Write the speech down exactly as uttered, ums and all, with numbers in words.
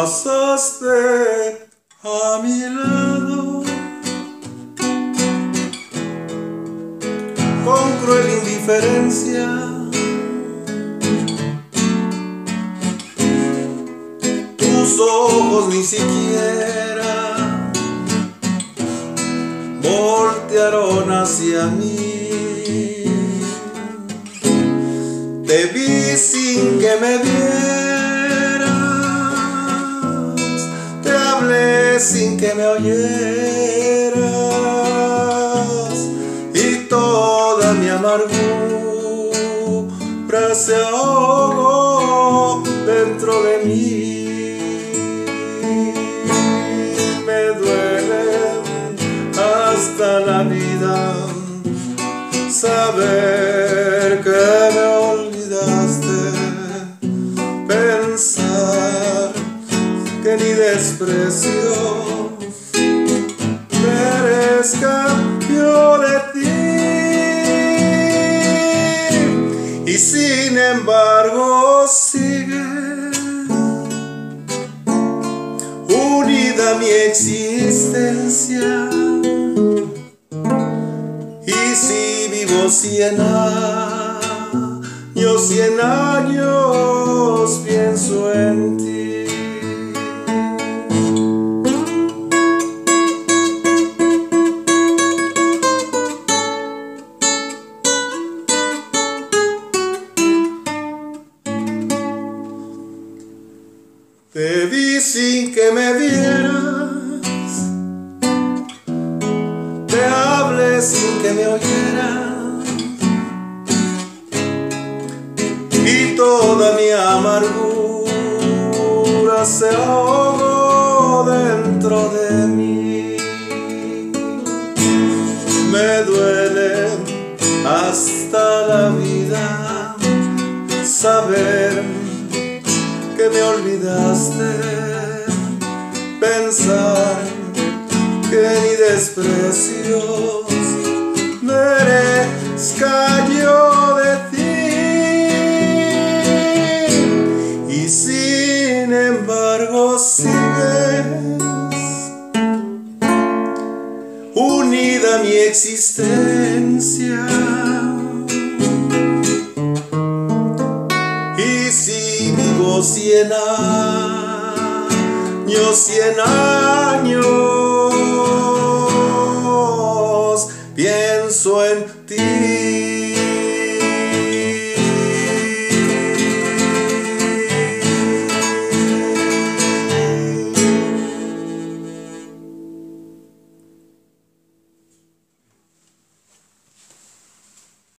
pasaste a mi lado con cruel indiferencia. Tus ojos ni siquiera voltearon hacia mí. Te vi sin que me vieras, te hablé sin que me oyeras, y toda mi amargura se ahogó dentro de mí. Me duele hasta la vida saber que me olvidaste, pensar que ni desprecio merezca yo de ti. Y sin embargo sigue unida mi existencia. Y si vivo cien años, cien años pienso en ti. Te vi sin que me vieras, te hablé sin que me oyeras, y toda mi amargura se ahogó dentro de mí. Me duele hasta la vida saber que me olvidaste, pensar que ni desprecios merezca yo de ti. Y sin embargo sigues unida mi existencia. Y si vivo cien años, cien años pienso en ti.